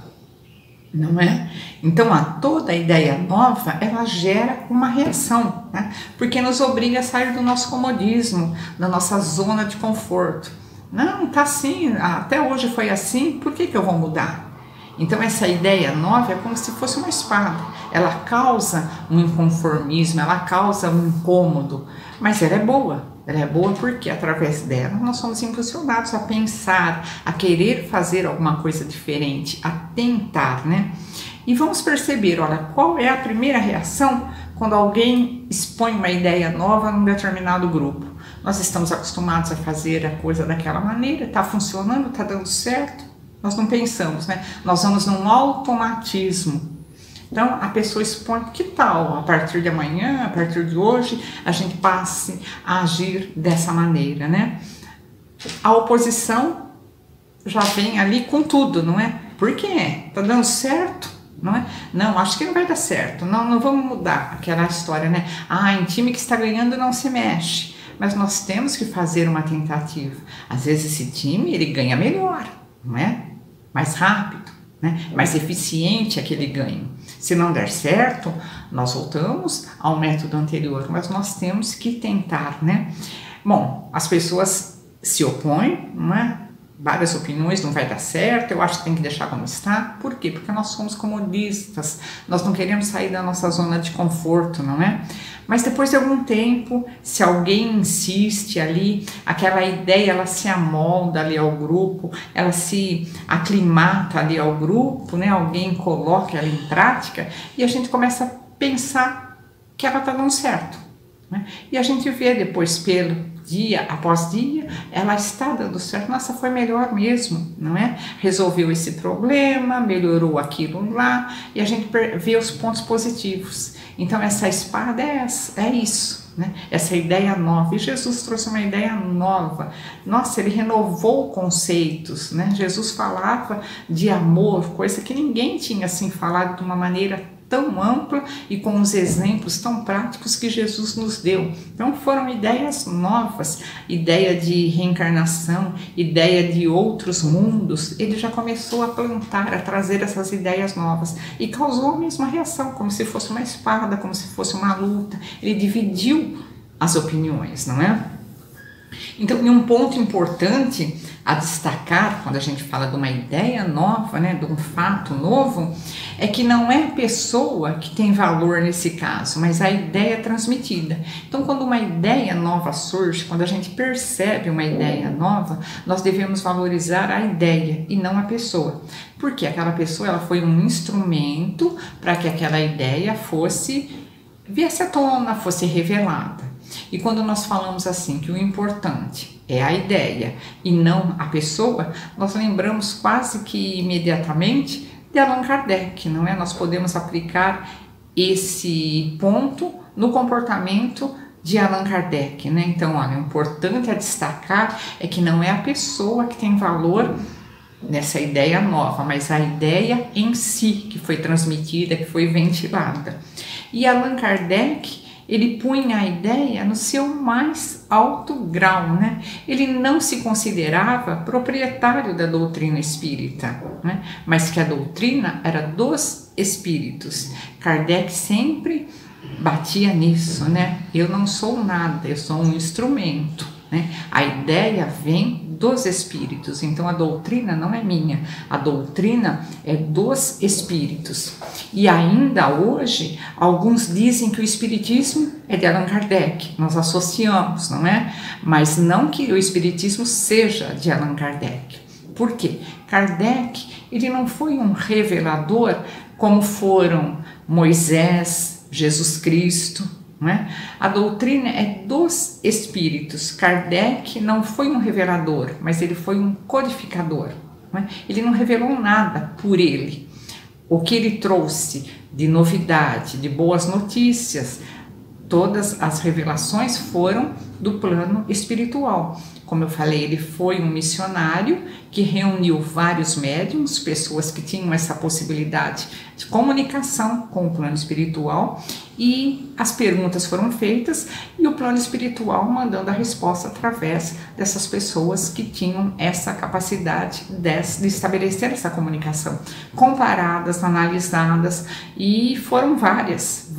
Não é? Então, toda ideia nova, ela gera uma reação, né? Porque nos obriga a sair do nosso comodismo, da nossa zona de conforto. Não, tá assim, até hoje foi assim, por que eu vou mudar? Então essa ideia nova é como se fosse uma espada, ela causa um inconformismo, ela causa um incômodo, mas ela é boa porque através dela nós somos impulsionados a pensar, a querer fazer alguma coisa diferente, a tentar, né? E vamos perceber, olha, qual é a primeira reação quando alguém expõe uma ideia nova num determinado grupo. Nós estamos acostumados a fazer a coisa daquela maneira, está funcionando, está dando certo. Nós não pensamos, né? Nós vamos num automatismo. Então, a pessoa expõe, que tal, a partir de amanhã, a partir de hoje, a gente passe a agir dessa maneira, né? A oposição já vem ali com tudo, não é? Por quê? Tá dando certo, não é? Não, acho que não vai dar certo, não vamos mudar aquela história, né? Em time que está ganhando não se mexe. Mas nós temos que fazer uma tentativa. Às vezes esse time, ele ganha melhor, não é? Mais rápido, né? Mais eficiente aquele ganho. Se não der certo, nós voltamos ao método anterior, mas nós temos que tentar, né? Bom, as pessoas se opõem, não é? Várias opiniões, não vai dar certo, eu acho que tem que deixar como está. Por quê? Porque nós somos comodistas, nós não queremos sair da nossa zona de conforto, não é? Mas depois de algum tempo, se alguém insiste ali, aquela ideia, ela se amolda ali ao grupo, ela se aclimata ali ao grupo, né? Alguém coloca ela em prática e a gente começa a pensar que ela está dando certo, né? E a gente vê depois pelo dia após dia, ela está dando certo, nossa, foi melhor mesmo, não é? Resolveu esse problema, melhorou aquilo lá, e a gente vê os pontos positivos. Então essa espada é isso, né? Essa ideia nova, e Jesus trouxe uma ideia nova, nossa, ele renovou conceitos, né? Jesus falava de amor, coisa que ninguém tinha assim falado de uma maneira tão ampla e com os exemplos tão práticos que Jesus nos deu. Então foram ideias novas, ideia de reencarnação, ideia de outros mundos. Ele já começou a plantar, a trazer essas ideias novas e causou a mesma reação, como se fosse uma espada, como se fosse uma luta. Ele dividiu as opiniões, não é? Então, um ponto importante a destacar quando a gente fala de uma ideia nova, né, de um fato novo, é que não é a pessoa que tem valor nesse caso, mas a ideia transmitida. Então, quando uma ideia nova surge, quando a gente percebe uma ideia nova, nós devemos valorizar a ideia e não a pessoa. Porque aquela pessoa ela foi um instrumento para que aquela ideia viesse à tona, fosse revelada. E quando nós falamos assim que o importante é a ideia e não a pessoa, nós lembramos quase que imediatamente de Allan Kardec, não é? Nós podemos aplicar esse ponto no comportamento de Allan Kardec, né? Então, olha, o importante a destacar é que não é a pessoa que tem valor nessa ideia nova, mas a ideia em si que foi transmitida, que foi ventilada. E Allan Kardec, ele punha a ideia no seu mais alto grau, né? Ele não se considerava proprietário da doutrina espírita, né? Mas que a doutrina era dos espíritos. Kardec sempre batia nisso, né? Eu não sou nada, eu sou um instrumento, né? A ideia vem dos espíritos, então a doutrina não é minha, a doutrina é dos espíritos. E ainda hoje, alguns dizem que o espiritismo é de Allan Kardec, nós associamos, não é? Mas não que o espiritismo seja de Allan Kardec. Por quê? Kardec, ele não foi um revelador como foram Moisés, Jesus Cristo, não é? A doutrina é dos espíritos. Kardec não foi um revelador, mas ele foi um codificador, não é? Ele não revelou nada por ele. O que ele trouxe de novidade, de boas notícias, todas as revelações foram do plano espiritual. Como eu falei, ele foi um missionário que reuniu vários médiuns, pessoas que tinham essa possibilidade de comunicação com o plano espiritual, e as perguntas foram feitas e o plano espiritual mandando a resposta através dessas pessoas que tinham essa capacidade de estabelecer essa comunicação, comparadas, analisadas, e foram várias,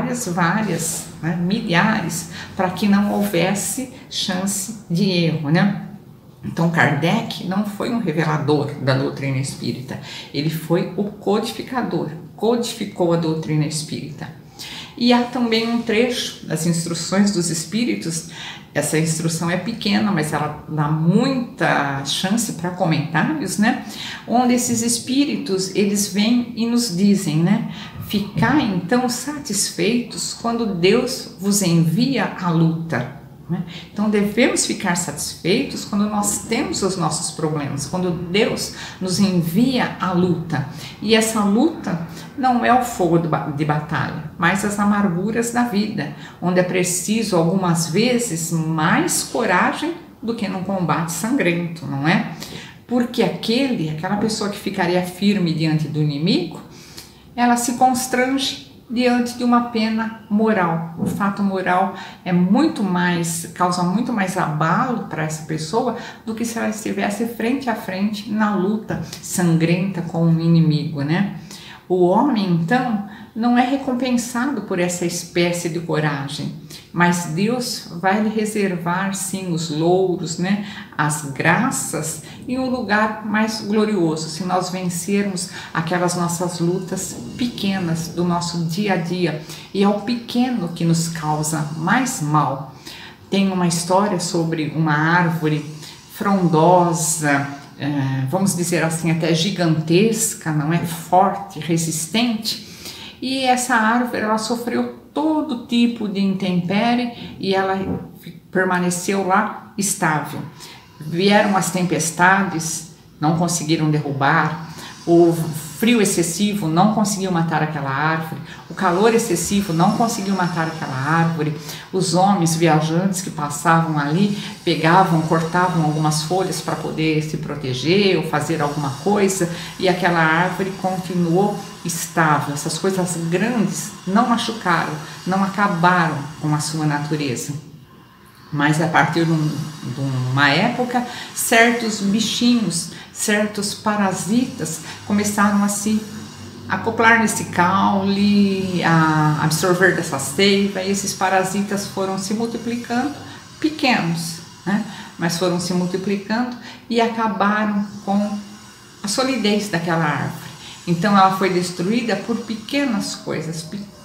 né, milhares, para que não houvesse chance de erro, né? Então Kardec não foi um revelador da doutrina espírita, ele foi o codificador, codificou a doutrina espírita. E há também um trecho das instruções dos espíritos, essa instrução é pequena, mas ela dá muita chance para comentários, né? Onde esses espíritos, eles vêm e nos dizem, né? Ficai então satisfeitos quando Deus vos envia a luta. Então devemos ficar satisfeitos quando nós temos os nossos problemas, quando Deus nos envia a luta. E essa luta não é o fogo de batalha, mas as amarguras da vida, onde é preciso algumas vezes mais coragem do que num combate sangrento, não é? Porque aquela pessoa que ficaria firme diante do inimigo, ela se constrange diante de uma pena moral. O fato moral causa muito mais abalo para essa pessoa do que se ela estivesse frente a frente na luta sangrenta com o inimigo, né? O homem, então, não é recompensado por essa espécie de coragem, mas Deus vai lhe reservar, sim, os louros, né? As graças em um lugar mais glorioso, se nós vencermos aquelas nossas lutas pequenas do nosso dia a dia. E é o pequeno que nos causa mais mal. Tem uma história sobre uma árvore frondosa, vamos dizer assim, até gigantesca, não é? Forte, resistente, e essa árvore ela sofreu todo tipo de intempérie e ela permaneceu lá estável. Vieram as tempestades, não conseguiram derrubar, O frio excessivo não conseguiu matar aquela árvore, o calor excessivo não conseguiu matar aquela árvore. Os homens viajantes que passavam ali pegavam, cortavam algumas folhas para poder se proteger ou fazer alguma coisa, e aquela árvore continuou estável. Essas coisas grandes não machucaram, não acabaram com a sua natureza. Mas a partir de uma época, certos bichinhos, certos parasitas começaram a se acoplar nesse caule, a absorver dessa seiva, e esses parasitas foram se multiplicando, pequenos, né? Mas foram se multiplicando e acabaram com a solidez daquela árvore. Então ela foi destruída por pequenas coisas,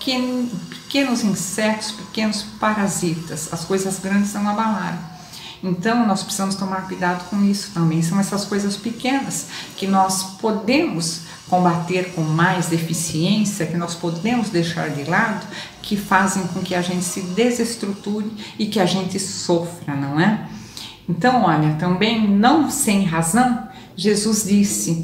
pequenos insetos, pequenos parasitas. As coisas grandes não abalaram. Então nós precisamos tomar cuidado com isso também. São essas coisas pequenas que nós podemos combater com mais eficiência, que nós podemos deixar de lado, que fazem com que a gente se desestruture e que a gente sofra, não é? Então, olha, também não sem razão, Jesus disse: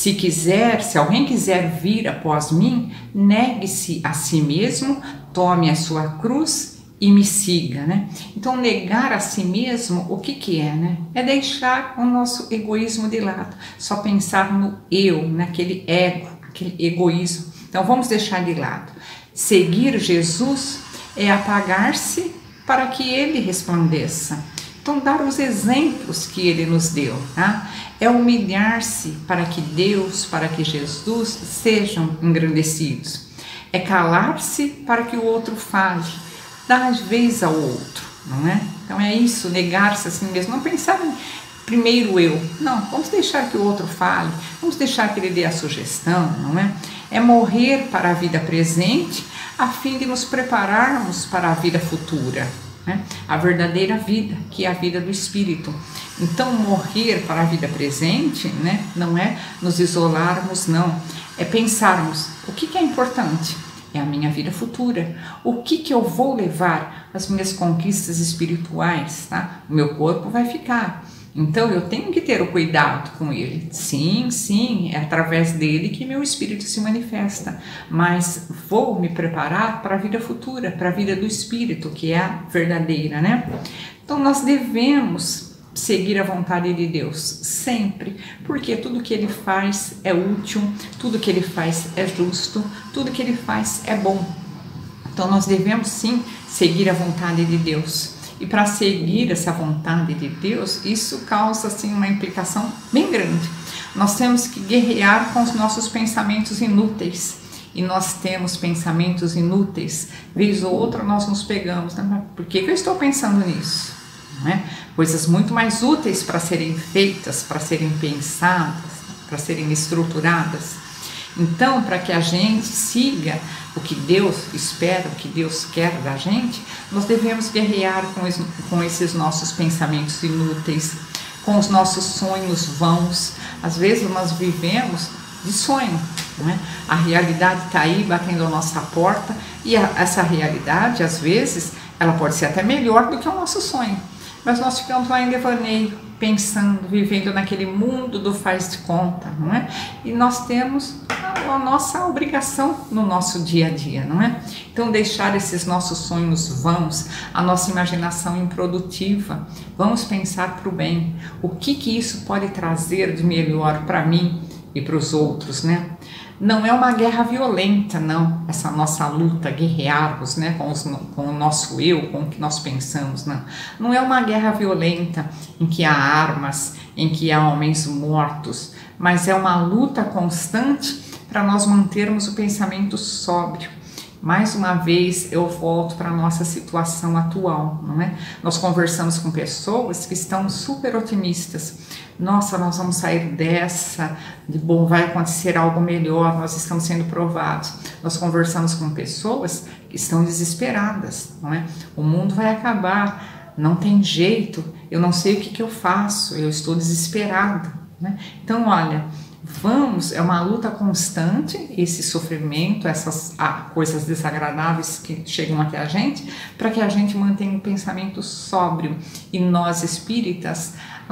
se alguém quiser vir após mim, negue-se a si mesmo, tome a sua cruz e me siga, né? Então, negar a si mesmo, o que é, né? É deixar o nosso egoísmo de lado, só pensar no eu, naquele ego, aquele egoísmo. Então, vamos deixar de lado. Seguir Jesus é apagar-se para que ele resplandeça. Então, dar os exemplos que ele nos deu, tá? É humilhar-se para que Deus, para que Jesus sejam engrandecidos. É calar-se para que o outro fale, dar vez ao outro, não é? Então é isso, negar-se a si mesmo, não pensar em primeiro eu. Não, vamos deixar que o outro fale, vamos deixar que ele dê a sugestão, não é? É morrer para a vida presente, a fim de nos prepararmos para a vida futura. Né? A verdadeira vida, que é a vida do Espírito. Então, morrer para a vida presente, né, não é nos isolarmos, não. É pensarmos o que é importante. É a minha vida futura. O que eu vou levar? As minhas conquistas espirituais, tá? O meu corpo vai ficar. Então, eu tenho que ter o cuidado com ele. Sim, sim, é através dele que meu espírito se manifesta. Mas vou me preparar para a vida futura, para a vida do espírito, que é a verdadeira, né? Então, nós devemos seguir a vontade de Deus, sempre, porque tudo que ele faz é útil, tudo que ele faz é justo, tudo que ele faz é bom. Então, nós devemos, sim, seguir a vontade de Deus. E para seguir essa vontade de Deus, isso causa assim, uma implicação bem grande. Nós temos que guerrear com os nossos pensamentos inúteis. E nós temos pensamentos inúteis. Vez ou outra nós nos pegamos. Né? Por que eu estou pensando nisso? Não é? Coisas muito mais úteis para serem feitas, para serem pensadas, para serem estruturadas. Então, para que a gente siga o que Deus espera, o que Deus quer da gente, nós devemos guerrear com esses nossos pensamentos inúteis, com os nossos sonhos vãos. Às vezes nós vivemos de sonho, não é? A realidade está aí batendo a nossa porta e essa realidade, às vezes, ela pode ser até melhor do que o nosso sonho. Mas nós ficamos lá em devaneio, pensando, vivendo naquele mundo do faz de conta, não é? E nós temos a nossa obrigação no nosso dia a dia, não é? Então deixar esses nossos sonhos vãos, a nossa imaginação improdutiva, vamos pensar para o bem. O que isso pode trazer de melhor para mim e para os outros, né? Não é uma guerra violenta, não, essa nossa luta, guerrearmos, né, com o nosso eu, com o que nós pensamos, não. Não é uma guerra violenta em que há armas, em que há homens mortos, mas é uma luta constante para nós mantermos o pensamento sóbrio. Mais uma vez eu volto para a nossa situação atual, não é? Nós conversamos com pessoas que estão super otimistas. Nossa, nós vamos sair dessa, de bom, vai acontecer algo melhor, nós estamos sendo provados. Nós conversamos com pessoas que estão desesperadas, não é? O mundo vai acabar, não tem jeito, eu não sei o que eu faço, eu estou desesperado, né? Então, olha, é uma luta constante, esse sofrimento, essas coisas desagradáveis que chegam até a gente, para que a gente mantenha um pensamento sóbrio. E nós espíritas,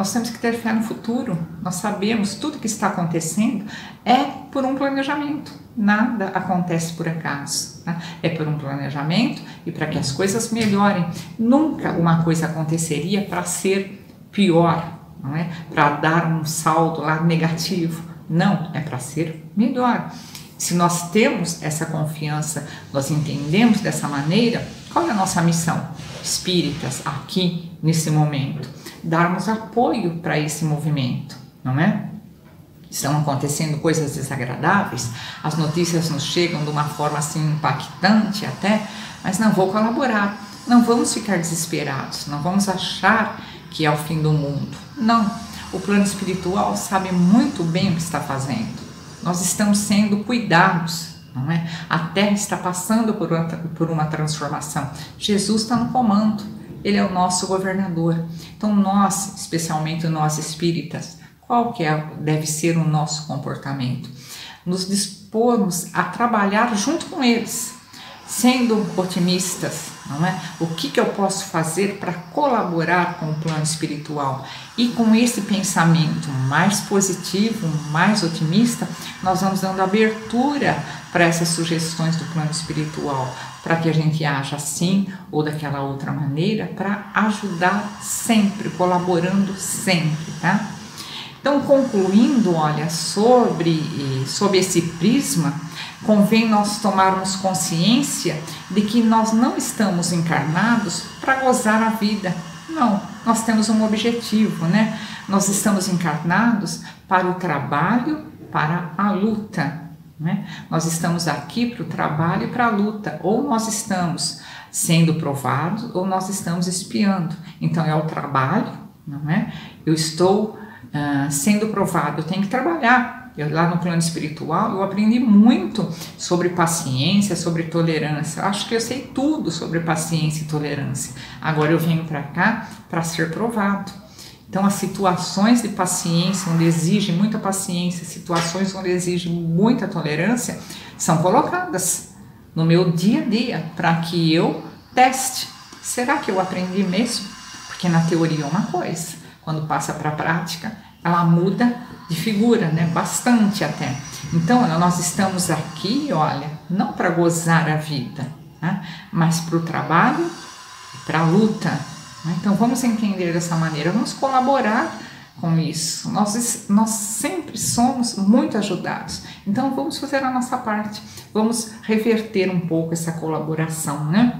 Nós temos que ter fé no futuro. Nós sabemos tudo que está acontecendo é por um planejamento. Nada acontece por acaso, tá? É por um planejamento e para que as coisas melhorem. Nunca uma coisa aconteceria para ser pior, não é? Para dar um saldo lá negativo. Não, é para ser melhor. Se nós temos essa confiança, nós entendemos dessa maneira, qual é a nossa missão? Espíritas, aqui, nesse momento, darmos apoio para esse movimento, não é? Estão acontecendo coisas desagradáveis, as notícias nos chegam de uma forma assim impactante até, mas não vou colaborar, não vamos ficar desesperados, não vamos achar que é o fim do mundo. Não, o plano espiritual sabe muito bem o que está fazendo. Nós estamos sendo cuidados, não é? A Terra está passando por uma transformação. Jesus está no comando, Ele é o nosso governador. Então nós, especialmente nós espíritas, qual que deve ser o nosso comportamento? Nos dispormos a trabalhar junto com eles, sendo otimistas, não é? O que eu posso fazer para colaborar com o plano espiritual? E com esse pensamento mais positivo, mais otimista, nós vamos dando abertura para essas sugestões do plano espiritual, para que a gente haja assim ou daquela outra maneira, para ajudar sempre, colaborando sempre, tá? Então, concluindo, olha, sobre esse prisma, convém nós tomarmos consciência de que nós não estamos encarnados para gozar a vida. Não, nós temos um objetivo, né? Nós estamos encarnados para o trabalho, para a luta, né? Nós estamos aqui para o trabalho e para a luta. Ou nós estamos sendo provados, ou nós estamos espiando. Então, é o trabalho, não é? Eu estou sendo provado, eu tenho que trabalhar. Lá no plano espiritual eu aprendi muito sobre paciência, sobre tolerância. Eu acho que eu sei tudo sobre paciência e tolerância. Agora eu venho para cá para ser provado. Então as situações de paciência, onde exige muita paciência, situações onde exige muita tolerância, são colocadas no meu dia a dia para que eu teste. Será que eu aprendi mesmo? Porque na teoria é uma coisa. Quando passa para a prática, ela muda de figura, né? Bastante até. Então, nós estamos aqui, olha, não para gozar a vida, né? Mas para o trabalho e para a luta, né? Então, vamos entender dessa maneira, vamos colaborar com isso. Nós sempre somos muito ajudados. Então, vamos fazer a nossa parte, vamos reverter um pouco essa colaboração, né?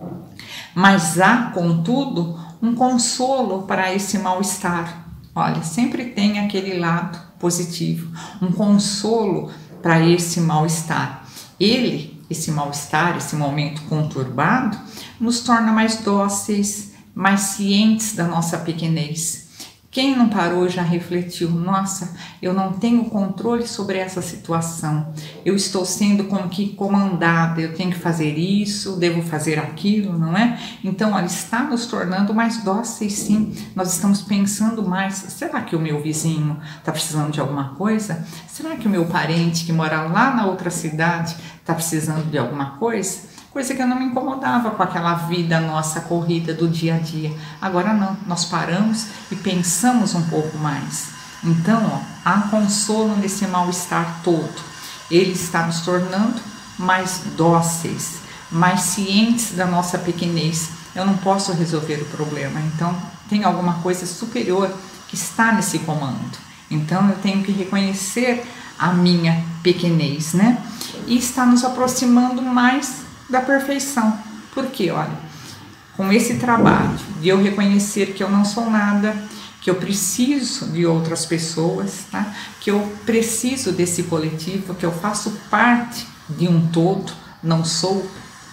Mas há, contudo, um consolo para esse mal-estar. Olha, sempre tem aquele lado positivo, um consolo para esse mal-estar. Esse mal-estar, esse momento conturbado, nos torna mais dóceis, mais cientes da nossa pequenez. Quem não parou já refletiu, nossa, eu não tenho controle sobre essa situação, eu estou sendo como que comandada, eu tenho que fazer isso, devo fazer aquilo, não é? Então, olha, está nos tornando mais dóceis, sim, nós estamos pensando mais, será que o meu vizinho está precisando de alguma coisa? Será que o meu parente que mora lá na outra cidade está precisando de alguma coisa? Coisa que eu não me incomodava com aquela vida nossa corrida do dia a dia. Agora não, nós paramos e pensamos um pouco mais. Então, ó, há consolo nesse mal-estar todo. Ele está nos tornando mais dóceis, mais cientes da nossa pequenez. Eu não posso resolver o problema, então tem alguma coisa superior que está nesse comando. Então eu tenho que reconhecer a minha pequenez, né? E está nos aproximando mais da perfeição. Porque, olha, com esse trabalho de eu reconhecer que eu não sou nada, que eu preciso de outras pessoas, tá? Que eu preciso desse coletivo, que eu faço parte de um todo, não sou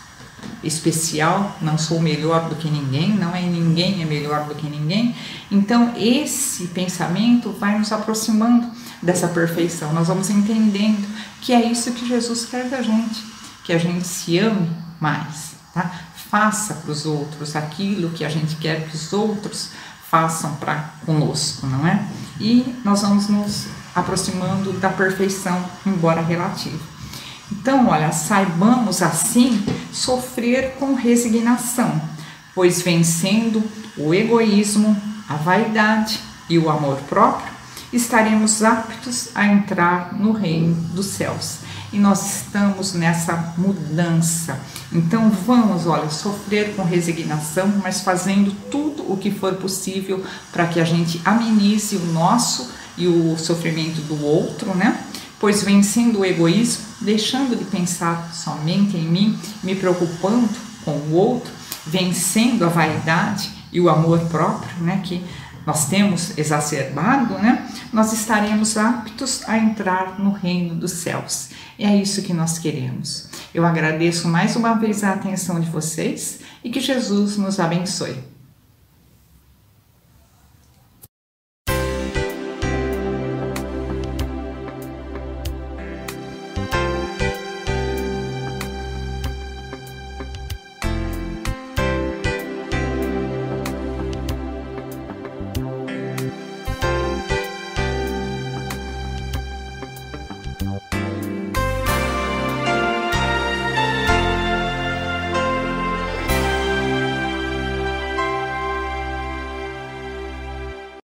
especial, não sou melhor do que ninguém, não é ninguém é melhor do que ninguém. Então esse pensamento vai nos aproximando dessa perfeição, nós vamos entendendo que é isso que Jesus quer da gente, que a gente se ame mais, tá? Faça para os outros aquilo que a gente quer que os outros façam para conosco, não é? E nós vamos nos aproximando da perfeição, embora relativa. Então, olha, saibamos assim sofrer com resignação, pois vencendo o egoísmo, a vaidade e o amor próprio, estaremos aptos a entrar no reino dos céus. E nós estamos nessa mudança. Então vamos, olha, sofrer com resignação, mas fazendo tudo o que for possível para que a gente amenize o nosso e o sofrimento do outro, né? Pois vencendo o egoísmo, deixando de pensar somente em mim, me preocupando com o outro, vencendo a vaidade e o amor próprio, né? Que nós temos exacerbado, né? Nós estaremos aptos a entrar no reino dos céus. E é isso que nós queremos. Eu agradeço mais uma vez a atenção de vocês e que Jesus nos abençoe.